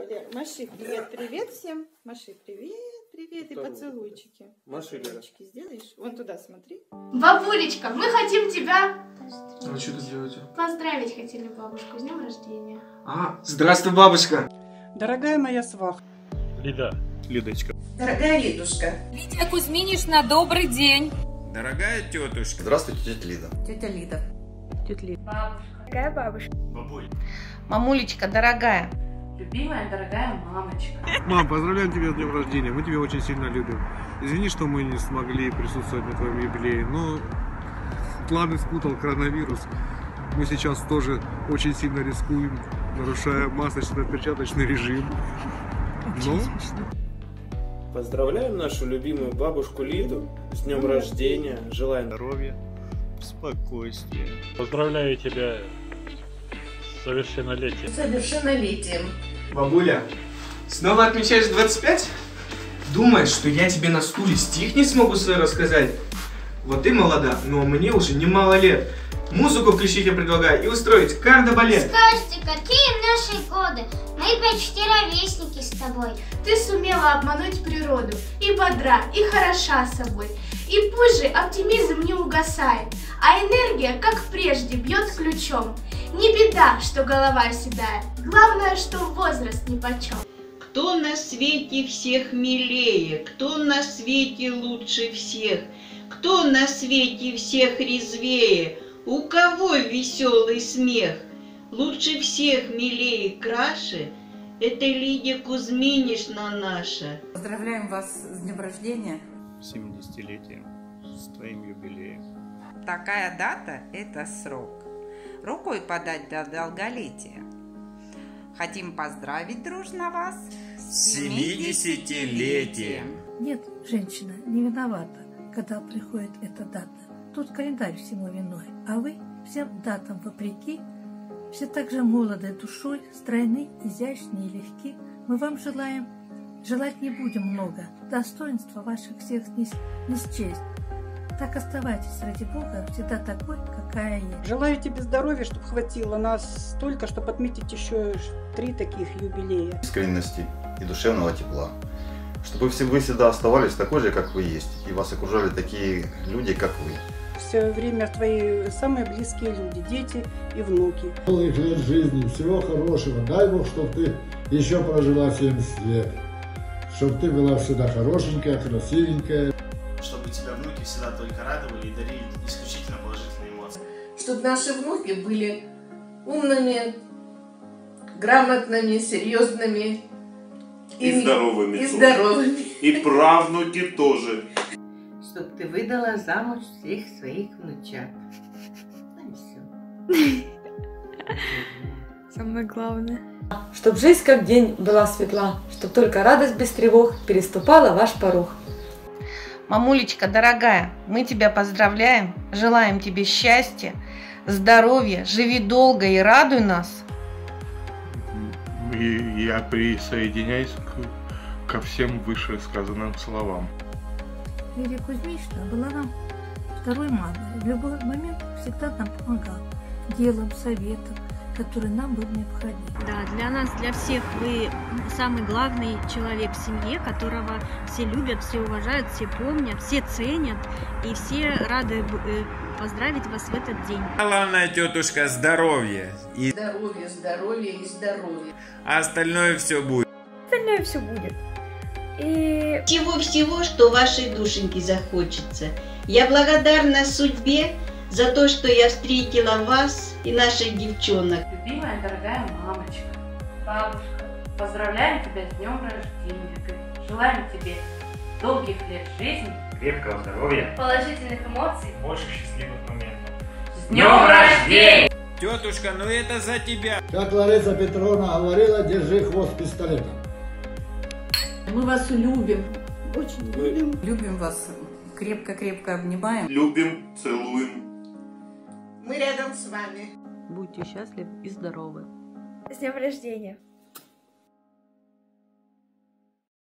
Маши, привет, привет всем. Маши, привет, привет. И поцелуйчики. Маши, поцелуйчики сделаешь? Вон туда смотри. Бабулечка, мы хотим тебя... А что тут делаете? Поздравить хотели бабушку с днем рождения. Здравствуй, бабушка. Дорогая моя сваха. Лида. Лидочка. Дорогая Лидушка. Лидия Кузьминишна, добрый день. Дорогая тетушка. Здравствуйте, тетя Лида. Тетя Лида. Тетя Лида. Бабушка. Дорогая бабушка. Бабуль. Мамулечка, дорогая. Любимая, дорогая мамочка. Мам, поздравляем тебя с днем рождения. Мы тебя очень сильно любим. Извини, что мы не смогли присутствовать на твоем юбилее, но планы спутал коронавирус. Мы сейчас тоже очень сильно рискуем, нарушая масочно-перчаточный режим. Но... Поздравляем нашу любимую бабушку Лиду с днем рождения. Желаем здоровья, спокойствия. Поздравляю тебя с совершеннолетием. С совершеннолетием. Бабуля, снова отмечаешь 25? Думаешь, что я тебе на стуле стих не смогу свой рассказать? Вот ты молода, но мне уже немало лет. Музыку включить я предлагаю и устроить кардебалет. Скажите, какие наши годы? Мы почти ровесники с тобой. Ты сумела обмануть природу, и бодра, и хороша собой. И пусть же оптимизм не угасает, а энергия, как прежде, бьет ключом. Не беда, что голова седая, главное, что возраст нипочем. Кто на свете всех милее, кто на свете лучше всех, кто на свете всех резвее, у кого веселый смех? Лучше всех милее и краше это Лидия Кузьминишна наша. Поздравляем вас с днем рождения. 70-летием, с твоим юбилеем. Такая дата – это срок. Рукой подать до долголетия. Хотим поздравить дружно вас с 70-летием. Нет, женщина не виновата, когда приходит эта дата. Тут календарь всему виной, а вы всем датам вопреки, все так же молоды душой, стройны, изящны и легки. Мы вам желаем, желать не будем много, достоинства ваших всех не счесть. Так оставайтесь, ради Бога, всегда такой, какая есть. Желаю тебе здоровья, чтобы хватило нас столько, чтобы отметить еще 3 таких юбилея. Искренности и душевного тепла. Чтобы вы всегда оставались такой же, как вы есть, и вас окружали такие люди, как вы. Все время твои самые близкие люди, дети и внуки. Долгих лет жизни, всего хорошего. Дай Бог, чтобы ты еще прожила 70 лет. Чтобы ты была всегда хорошенькая, красивенькая. Чтобы тебя внуки всегда только радовали и дарили исключительно положительные эмоции. Чтобы наши внуки были умными, грамотными, серьезными и здоровыми. И правнуки тоже. Чтоб ты выдала замуж всех своих внучат. Ну и все. Самое главное. Чтоб жизнь как день была светла, чтоб только радость без тревог переступала ваш порог. Мамулечка, дорогая, мы тебя поздравляем, желаем тебе счастья, здоровья, живи долго и радуй нас. И я присоединяюсь ко всем вышесказанным словам. Лидия Кузьминишна была нам второй мамой. В любой момент всегда нам помогала делом, советом, который нам был необходим. Да, для нас, для всех вы самый главный человек в семье, которого все любят, все уважают, все помнят, все ценят, и все рады поздравить вас в этот день. Главное, тетушка, здоровье. И здоровье, здоровье и здоровье. А остальное все будет. Остальное все будет. И всего-всего, что вашей душеньке захочется. Я благодарна судьбе за то, что я встретила вас и наших девчонок. Любимая, дорогая мамочка, бабушка, поздравляем тебя с днем рождения. Желаем тебе долгих лет жизни, Крепкого здоровья, положительных эмоций, больше счастливых моментов. С днем рождения! Тетушка, ну это за тебя. Как Лариса Петровна говорила, держи хвост пистолета. Мы вас любим. Очень любим. Любим вас. Крепко-крепко обнимаем. Любим, целуем. Мы рядом с вами. Будьте счастливы и здоровы. С днем рождения!